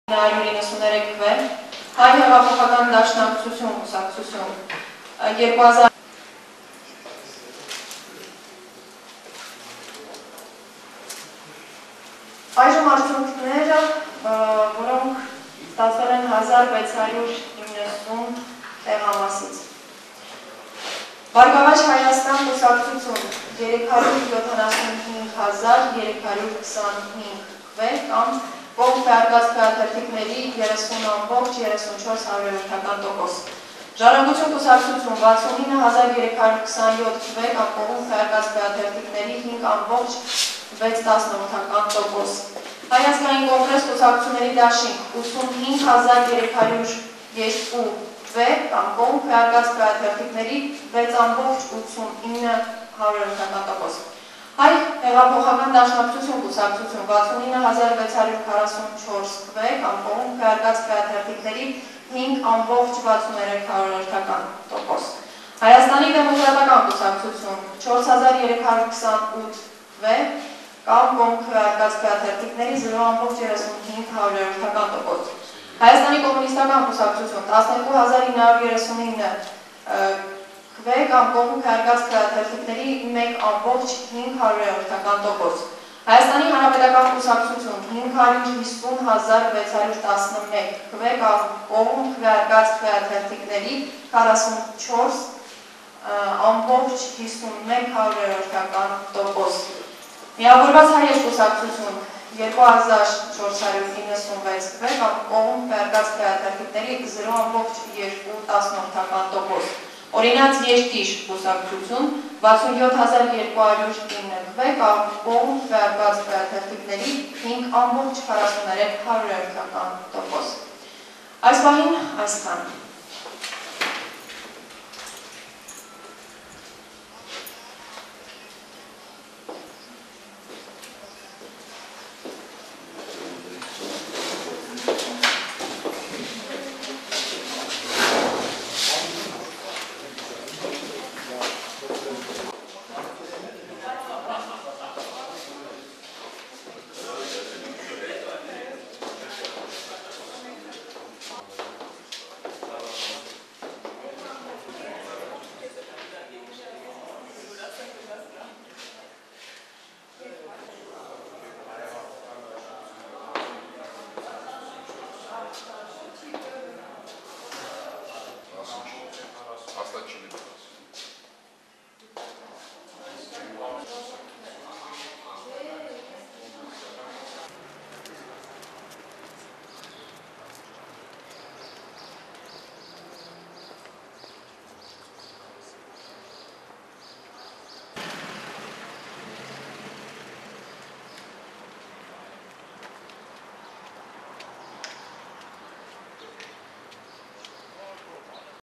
993 թվեր, հայ հեղափոխական դաշնակցություն կուսակցություն 2000 այժմ արդյունքները, որոնք ստացվել են 1690 տեղամասից։ Բարգավաճ Հայաստան կուսակցություն 375325 քվեր կամ կողմ քվեարկած քվեաթերթիկների 30.34%։ Ժառանգություն կուսակցություն 69327 քվեր կամ կողմ քվեարկած քվեաթերթիկների 5.6%։ Հայ ազգային կոնգրես կուսակցությունների դաշինք 85302 քվեր կամ կողմ քվեարկած քվեաթերթիկների 6.89%։ Հայ հեղափոխական դաշնակցություն կուսակցություն 69644 քվեր կամ կողմ քվեարկած քվեաթերթիկների 5.63%։ Հայաստանի դեմոկրատական կուսակցություն 4328 քվեր կամ կողմ քվեարկած քվեաթերթիկների 0.35%։ Հայաստանի կոմունիստական կուսակցություն 12939 քվեր կամ կողմ քվեարկած քվեաթերթիկների 1.5%։ Հայաստանի հանրապետական կուսակցություն 550611 քվեր կամ կողմ քվեարկած քվեաթերթիկների 44.51%։ Միավորված հայեր կուսակցություն 2496 քվեր կամ կողմ քվեարկած քվեաթերթիկների 0.2%։ Օրինաց Երկիր կուսակցություն 67209 քվեր կամ կողմ քվեարկած քվեաթերթիկների 5.43%։ Այս պահին այսքան։